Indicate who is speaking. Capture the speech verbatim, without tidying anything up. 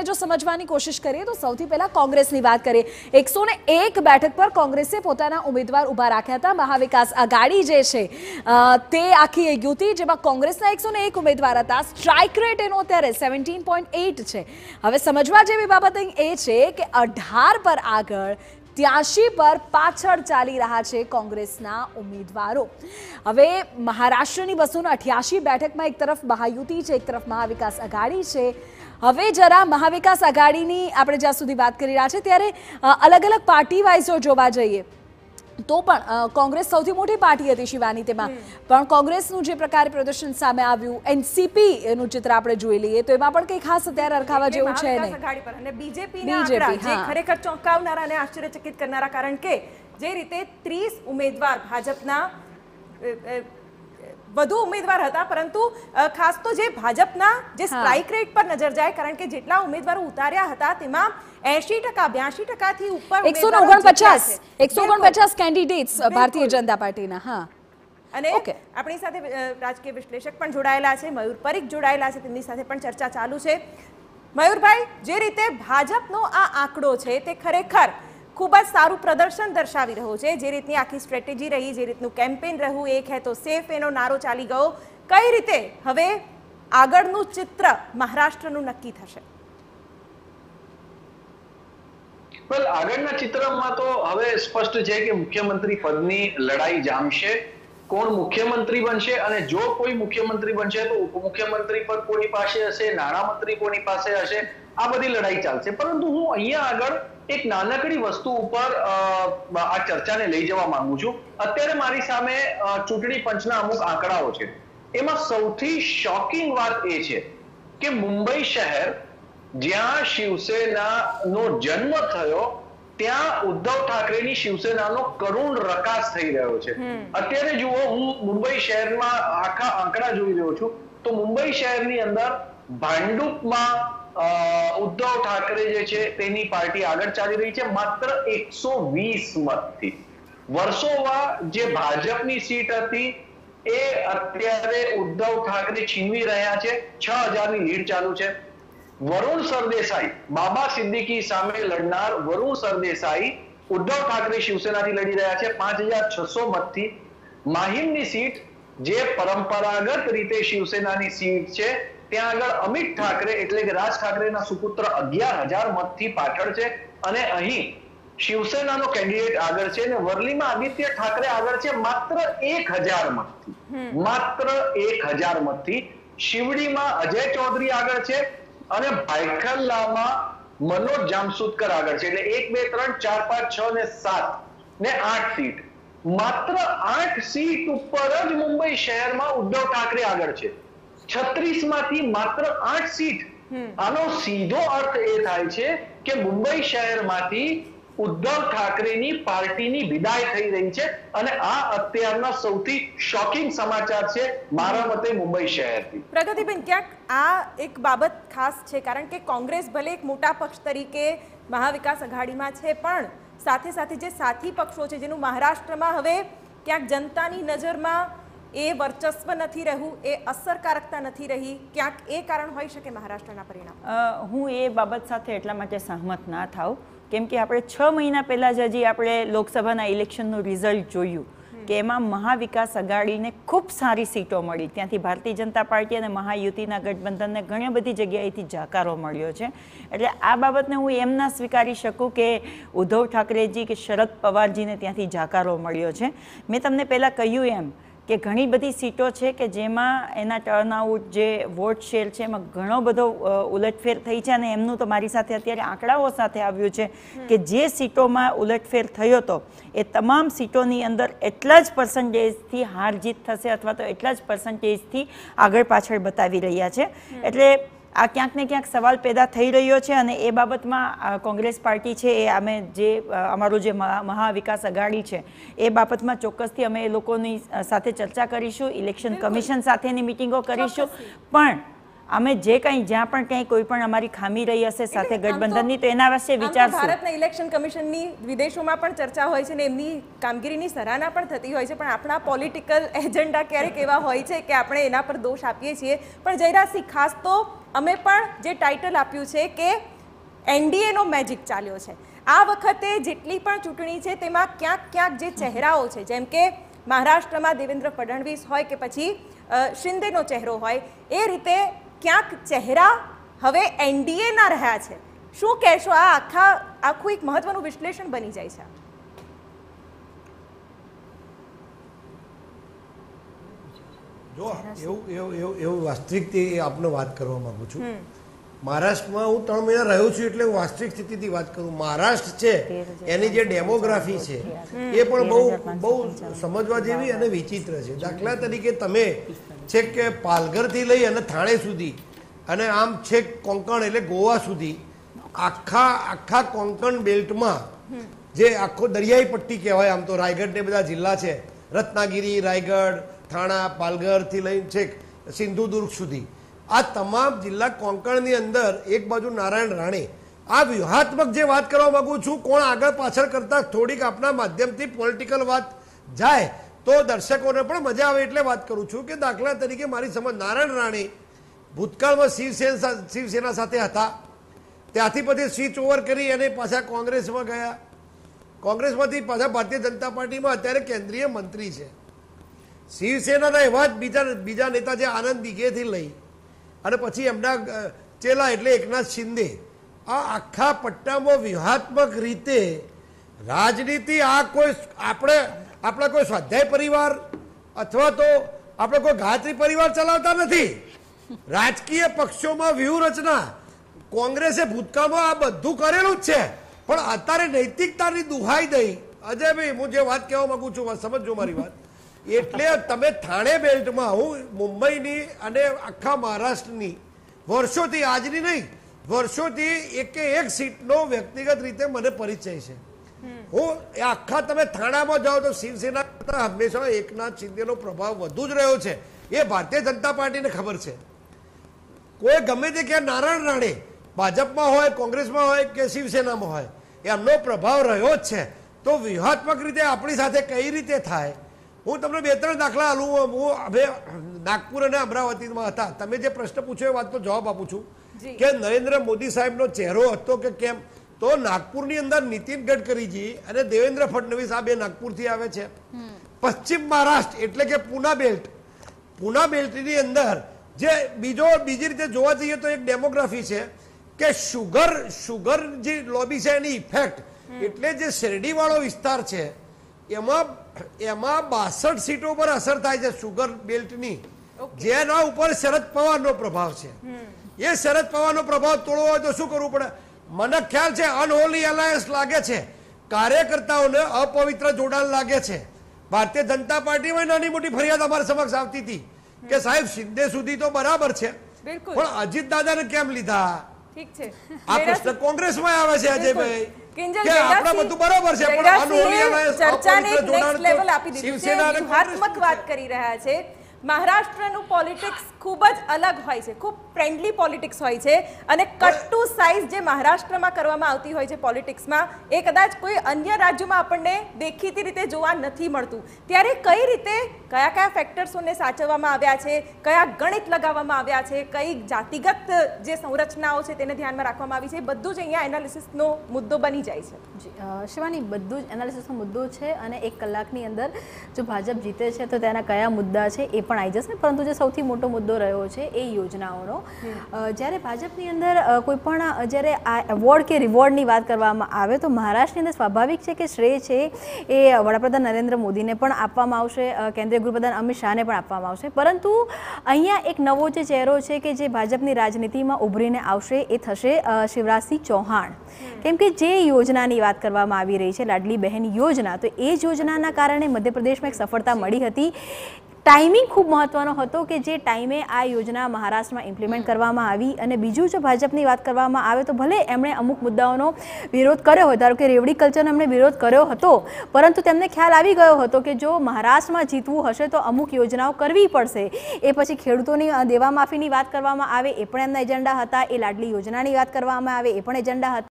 Speaker 1: જો સમજવાની કોશિશ કરીએ તો સૌથી પહેલા કોંગ્રેસની વાત કરીએ. એકસો ને એક બેઠક પર કોંગ્રેસે પોતાના ઉમેદવાર ઊભા રાખ્યા હતા. મહાવિકાસ આઘાડી જે છે તે આખી યુતિ જેમાં કોંગ્રેસના એકસો ને એક ઉમેદવાર હતા. સ્ટ્રાઇક રેટ એનો અત્યારે સેવન્ટીન પોઈન્ટ એટ છે. હવે સમજવા જેવી બાબત એ છે કે અઢાર પર આગળ ત્યાસી પર પાછળ ચાલી રહ્યા છે કોંગ્રેસના ઉમેદવારો. હવે મહારાષ્ટ્રની બસો ને અઠ્યાસી બેઠકમાં એક તરફ મહાયુતિ છે, એક તરફ મહાવિકાસ આઘાડી છે. હવે જરા મહાવિકાસ આઘાડીની આપણે જ્યાં સુધી વાત કરી રહ્યા છે ત્યારે અલગ અલગ પાર્ટી વાઇઝ જોવા જઈએ તો પણ કોંગ્રેસ સૌથી મોટી પાર્ટી હતી શિવાની, તેમાં પણ કોંગ્રેસનું જે પ્રકારે પ્રદર્શન સામે આવ્યું, એનસીપી એનું ચિત્ર આપણે જોઈ લઈએ તો એમાં પણ કંઈ ખાસ અત્યારે અરખાવા જેવું છે નહીં.
Speaker 2: અને બીજેપીના આંકડા જે ખરેખર ચોંકાવનારા અને આશ્ચર્યચકિત કરનારા, કારણ કે જે રીતે ત્રીસ ઉમેદવાર ભાજપના વધુ ઉમેદવાર હતા, પરંતુ ખાસ તો જે ભાજપના જે સ્ટ્રાઇક રેટ પર નજર જાય, કારણ કે જેટલા ઉમેદવારો ઉતાર્યા હતા તેમાં એસી ટકા બ્યાસી ટકાથી ઉપર
Speaker 1: એકસો ઓગણપચાસ એકસો ઓગણપચાસ કેન્ડિડેટ્સ ભારતીય જનતા પાર્ટીના. હા,
Speaker 2: અને આપણી સાથે રાજકીય વિશ્લેષક પણ જોડાયેલા છે, મયુર પરીખ જોડાયેલા છે, તેમની સાથે પણ ચર્ચા ચાલુ છે. મયુરભાઈ, જે રીતે ભાજપનો આ આંકડો છે તે ખરેખર ખૂબ જ સારું પ્રદર્શન દર્શાવી રહ્યો છે. જે રીતની આખી સ્ટ્રેટેજી રહી, જે રીતનું કેમ્પેન રહ્યું, એક હે તો સેફ એનો નારો ચાલી ગયો, કઈ રીતે હવે આગળનું ચિત્ર મહારાષ્ટ્રનું નક્કી થશે?
Speaker 3: વેલ, આગળના ચિત્રમાં તો હવે સ્પષ્ટ છે કે મુખ્યમંત્રી પદની લડાઈ જામશે. કોણ મુખ્યમંત્રી બનશે, અને જો કોઈ મુખ્યમંત્રી બનશે તો ઉપમુખ્યમંત્રી પદ કોની પાસે હશે, નાણામંત્રી કોની પાસે હશે, આ બધી લડાઈ ચાલશે. પરંતુ હું અહીંયા આગળ એક નાનકડી વસ્તુ ઉપર આ ચર્ચાને લઈ જવા માંગુ છું. અત્યારે મારી સામે ચૂંટણી પંચના અમુક આંકડાઓ છે. એમાં સૌથી શોકિંગ વાત એ છે કે મુંબઈ શહેર, જ્યાં શિવસેનાનો જન્મ થયો, ત્યાં ઉદ્ધવ ઠાકરેની શિવસેનાનો કરુણ રકાસ થઈ રહ્યો છે. અત્યારે જુઓ, હું મુંબઈ શહેરમાં આખા આંકડા જોઈ રહ્યો છું તો મુંબઈ શહેરની અંદર ભાંડુપમાં ઉદ્ધવ ઠાકરે જે છે તેની પાર્ટી આગળ ચાલી રહી છે માત્ર એકસો વીસ મતથી. વર્ષોવા જે ભાજપની સીટ હતી એ અત્યારે ઉદ્ધવ ઠાકરે છીનવી રહ્યા છે. છ હજારની લીડ ચાલુ છે. વરુણ સરદેસાઈ, બાબા સિદ્દીકી સામે લડનાર વરુણ સરદેસાઈ ઉદ્ધવ ઠાકરે શિવસેનાથી લડી રહ્યા છે પાંચ હજાર છસો મતથી. માહિમની સીટ જે પરંપરાગત રીતે શિવસેનાની સીટ છે, ત્યાં આગળ અમિત ઠાકરે એટલે કે રાજ ઠાકરેના સુપુત્ર અગિયાર હજાર મતથી પાછળ છે. અને અહીં શિવસેનાનો કેન્ડિડેટ આગળ છે અને વરલીમાં આદિત્ય ઠાકરે આગળ છે માત્ર એક હજાર મતથી. માત્ર એક હજાર મતથી. શિવડીમાં અજય ચૌધરી આગળ છે અને ભાયખલામાં મનોજ જામસુદકર આગળ છે. એટલે એક બે ત્રણ ચાર પાંચ છ ને સાત ને આઠ સીટ, માત્ર આઠ સીટ ઉપર જ મુંબઈ શહેરમાં ઉદ્ધવ ઠાકરે આગળ છે. છત્રીસ માંથી માત્ર આઠ સીટ. આનો સીધો અર્થ એ થાય છે કે મુંબઈ શહેરમાંથી ઉદ્ધવ ઠાકરેની પાર્ટીની વિદાય થઈ રહી છે. અને આ અત્યારના સૌથી શોકિંગ સમાચાર છે મારા મતે મુંબઈ શહેરથી.
Speaker 2: પ્રગતિબેન, ક્યાંક આ એક બાબત ખાસ છે, કારણ કે કોંગ્રેસ ભલે એક મોટા પક્ષ તરીકે મહાવિકાસ આઘાડીમાં છે, પણ સાથે સાથે જે સાથી પક્ષો છે જેનું મહારાષ્ટ્રમાં હવે ક્યાંક જનતાની નજરમાં એ વર્ચસ્વ નથી રહ્યું, એ અસરકારકતા નથી રહી, ક્યાંક એ કારણ હોઈ શકે મહારાષ્ટ્રના પરિણામ?
Speaker 4: હું એ બાબત સાથે એટલા માટે સહમત ના થાઉં કેમ કે આપણે છ મહિના પહેલાં જ હજી આપણે લોકસભાના ઇલેક્શનનું રિઝલ્ટ જોયું કે એમાં મહાવિકાસ આઘાડીને ખૂબ સારી સીટો મળી. ત્યાંથી ભારતીય જનતા પાર્ટી અને મહાયુતિના ગઠબંધનને ઘણી બધી જગ્યાએથી જાકારો મળ્યો છે. એટલે આ બાબતને હું એમ ના સ્વીકારી શકું કે ઉદ્ધવ ઠાકરેજી કે શરદ પવારજીને ત્યાંથી જાકારો મળ્યો છે. મેં તમને પહેલાં કહ્યું એમ કે ઘણી બધી સીટો છે કે જેમાં એના ટર્નઆઉટ, જે વોટ શેર છે, એમાં ઘણો બધો ઉલટફેર થઈ છે. અને એમનું તો મારી સાથે અત્યારે આંકડાઓ સાથે આવ્યું છે કે જે સીટોમાં ઉલટફેર થયો હતો એ તમામ સીટોની અંદર એટલા જ પર્સન્ટેજથી હાર જીત થશે અથવા તો એટલા જ પર્સન્ટેજથી આગળ પાછળ બતાવી રહ્યા છે. એટલે આ ક્યાંક ને ક્યાંક સવાલ પેદા થઈ રહ્યો છે અને એ બાબતમાં કોંગ્રેસ પાર્ટી છે એ અમે જે અમારું જે મહાવિકાસ આઘાડી છે એ બાબતમાં ચોક્કસથી અમે એ લોકોની સાથે ચર્ચા કરીશું, ઇલેક્શન કમિશન સાથેની મિટિંગો કરીશું. પણ અમે જે કંઈ જ્યાં પણ કંઈ કોઈ પણ અમારી ખામી રહી હશે સાથે ગઠબંધનની તો એના વિશે વિચારશું.
Speaker 2: ભારતના ઇલેક્શન કમિશનની વિદેશોમાં પણ ચર્ચા હોય છે ને એમની કામગીરીની સરાહના પણ થતી હોય છે, પણ આપણા પોલિટિકલ એજન્ડા ક્યારેક એવા હોય છે કે આપણે એના પર દોષ આપીએ છીએ. પણ જયરાજસિંહ, ખાસ તો અમે પણ જે ટાઇટલ આપ્યું છે કે એનડીએનો મેજિક ચાલ્યો છે. આ વખતે જેટલી પણ ચૂંટણી છે તેમાં ક્યાંક ક્યાંક જે ચહેરાઓ છે, જેમ કે મહારાષ્ટ્રમાં દેવેન્દ્ર ફડણવીસ હોય કે પછી શિંદેનો ચહેરો હોય, એ રીતે ક્યાંક ચહેરા હવે એનડીએના રહ્યા છે. શું કહેશો? આ આખા આખું એક મહત્વનું વિશ્લેષણ બની જાય છે.
Speaker 5: જો એવું એવું એવું એવું વાસ્તવિકથી આપને વાત કરવા માંગુ છું. મહારાષ્ટ્રમાં હું ત્રણ મહિના રહ્યો છું એટલે હું વાસ્તવિક સ્થિતિથી વાત કરું. મહારાષ્ટ્ર છે એની જે ડેમોગ્રાફી છે એ પણ બહુ બહુ સમજવા જેવી અને વિચિત્ર છે. દાખલા તરીકે તમે છેક કે પાલઘરથી લઈ અને થાણે સુધી અને આમ છેક કોંકણ એટલે ગોવા સુધી આખા આખા કોંકણ બેલ્ટમાં જે આખો દરિયાઈ પટ્ટી કહેવાય, આમ તો રાયગઢ ને બધા જિલ્લા છે, રત્નાગીરી, રાયગઢ, થાણા, પાલઘરથી લઈને છેક સિંધુદુર્ગ સુધી આ તમામ જિલ્લા કોંકણની અંદર એક બાજુ નારાયણ રાણે. આ વ્યૂહાત્મક જે વાત કરવા માંગુ છું, કોણ આગળ પાછળ કરતા થોડીક આપના માધ્યમથી પોલિટિકલ વાત જાય તો દર્શકોને પણ મજા આવે એટલે વાત કરું છું કે દાખલા તરીકે મારી સમજ નારાયણ રાણે ભૂતકાળમાં શિવસેના શિવસેના સાથે હતા, ત્યાંથી પછી સ્વિચ ઓવર કરી અને પાછા કોંગ્રેસમાં ગયા, કોંગ્રેસમાંથી પાછા ભારતીય જનતા પાર્ટીમાં અત્યારે કેન્દ્રીય મંત્રી છે. શિવસેનાના એવા જ બીજા બીજા નેતા છે આનંદ દિઘેથી લઈ અને પછી એમના ચેલા એટલે એકનાથ શિંદે. આ આખા પટ્ટામાં વ્યૂહાત્મક રીતે રાજનીતિ આ કોઈ આપણે આપણા કોઈ સ્વાધ્યાય પરિવાર અથવા તો આપણે કોઈ ગાયત્રી પરિવાર ચલાવતા નથી. રાજકીય પક્ષોમાં વ્યૂહરચના કોંગ્રેસે ભૂતકાળમાં આ બધું કરેલું જ છે, પણ અત્યારે નૈતિકતાની દુહાઈ દઈ. અજયભાઈ, હું જે વાત કહેવા માંગુ છું સમજો મારી વાત. એટલે તમે થાણે બેલ્ટમાં, હું મુંબઈની અને આખા મહારાષ્ટ્રની વર્ષોથી, આજની નહીં વર્ષોથી એકે એક સીટનો વ્યક્તિગત રીતે મને પરિચય છે. હું આખા તમે થાણામાં જાઓ તો શિવસેના હંમેશા એકનાથ શિંદેનો પ્રભાવ વધુ જ રહ્યો છે. એ ભારતીય જનતા પાર્ટીને ખબર છે. કોઈ ગમે તે ક્યાં નારાયણ રાણે ભાજપમાં હોય, કોંગ્રેસમાં હોય કે શિવસેનામાં હોય, એમનો પ્રભાવ રહ્યો જ છે. તો વ્યૂહાત્મક રીતે આપણી સાથે કઈ રીતે થાય? હું તમને બે ત્રણ દાખલા આલું. હું હવે નાગપુર અને અમરાવતીમાં હતા, તમે જે પ્રશ્ન પૂછ્યો એ વાતનો જવાબ આપું છું કે નરેન્દ્ર મોદી સાહેબનો ચહેરો હતો કે કેમ. તો નાગપુરની અંદર નીતિન ગડકરીજી અને દેવેન્દ્ર ફડણવીસ આ બે નાગપુરથી આવે છે. પશ્ચિમ મહારાષ્ટ્ર એટલે કે પૂના બેલ્ટ, પૂના બેલ્ટની અંદર જે બીજો બીજી રીતે જોવા જઈએ તો એક ડેમોગ્રાફી છે કે શુગર શુગર જે લોબી છે એની ઇફેક્ટ, એટલે જે શેરડીવાળો વિસ્તાર છે એમાં એમાં બાસઠ સીટો પર અસર થાય છે શુગર બેલ્ટની, જેના ઉપર શરદ પવારનો પ્રભાવ છે. એ શરદ પવારનો પ્રભાવ તોડવો હોય તો શું કરવું પડે? મને ખ્યાલ છે અનહોલી એલાયન્સ લાગે છે, કાર્યકર્તાઓને અપવિત્ર જોડાણ લાગે છે. ભારતીય જનતા પાર્ટીમાં નાની મોટી ફરિયાદ અમારી સમક્ષ આવતી હતી કે સાહેબ શિંદે સુધી તો બરાબર છે, પણ અજીત દાદાને કેમ લીધા?
Speaker 2: ઠીક છે,
Speaker 5: આ પ્રશ્ન કોંગ્રેસમાં આવે છે અજયભાઈ
Speaker 2: કિંજલ
Speaker 5: કે આપણે બધું બરાબર છે, પણ અનહોલી એલાયન્સ
Speaker 2: ચર્ચાને એક
Speaker 5: અપવિત્ર
Speaker 2: નેક્સ્ટ લેવલ
Speaker 5: જોડાણ
Speaker 2: આપી દીધું છે.
Speaker 5: શિવસેના અને
Speaker 2: વ્યૂહાત્મક વાત કરી રહ્યા છે. મહારાષ્ટ્રનું પોલિટિક્સ ખૂબ જ અલગ હોય છે, ખૂબ ફ્રેન્ડલી પોલિટિક્સ હોય છે અને કટ ટુ સાઇઝ જે મહારાષ્ટ્રમાં કરવામાં આવતી હોય છે પોલિટિક્સમાં, એ કદાચ કોઈ અન્ય રાજ્યોમાં આપણને દેખીતી રીતે જોવા નથી મળતું. ત્યારે કઈ રીતે કયા કયા ફેક્ટર્સોને સાચવવામાં આવ્યા છે, કયા ગણિત લગાવવામાં આવ્યા છે, કઈ જાતિગત જે સંરચનાઓ છે તેને ધ્યાનમાં રાખવામાં આવી છે, બધું જ અહીંયા એનાલિસિસનો મુદ્દો બની જાય છે.
Speaker 6: શિવાની, બધું જ એનાલિસિસનો મુદ્દો છે અને એક કલાકની અંદર જો ભાજપ જીતે છે તો તેના કયા મુદ્દા છે એ પણ આવી જશે. પરંતુ જે સૌથી મોટો મુદ્દો રહ્યો છે એ યોજનાઓનો. જ્યારે ભાજપની અંદર કોઈ પણ જ્યારે આ એવોર્ડ કે રિવોર્ડની વાત કરવામાં આવે તો મહારાષ્ટ્રની અંદર સ્વાભાવિક છે કે શ્રેય છે એ વડાપ્રધાન નરેન્દ્ર મોદીને પણ આપવામાં આવશે, કેન્દ્રીય ગૃહપ્રધાન અમિત શાહને પણ આપવામાં આવશે. પરંતુ અહીંયા એક નવો જે ચહેરો છે કે જે ભાજપની રાજનીતિમાં ઉભરીને આવશે એ થશે શિવરાજસિંહ ચૌહાણ. કેમ કે જે યોજનાની વાત કરવામાં આવી રહી છે લાડલી બહેન યોજના, તો એ જ યોજનાના કારણે મધ્યપ્રદેશમાં એક સફળતા મળી હતી. ટાઈમિંગ ખૂબ મહત્વનો હતો કે જે ટાઈમે આ યોજના મહારાષ્ટ્રમાં ઇમ્પ્લિમેન્ટ કરવામાં આવી. અને બીજું જો ભાજપની વાત કરવામાં આવે તો ભલે એમણે અમુક મુદ્દાઓનો વિરોધ કર્યો હોય, ધારો કે રેવડી કલ્ચરનો એમણે વિરોધ કર્યો હતો, પરંતુ તેમને ખ્યાલ આવી ગયો હતો કે જો મહારાષ્ટ્રમાં જીતવું હશે તો અમુક યોજનાઓ કરવી પડશે. એ પછી ખેડૂતોની દેવા માફીની વાત કરવામાં આવે એ પણ એમના એજન્ડા હતા, એ લાડલી યોજનાની વાત કરવામાં આવે એ પણ એજન્ડા હતા.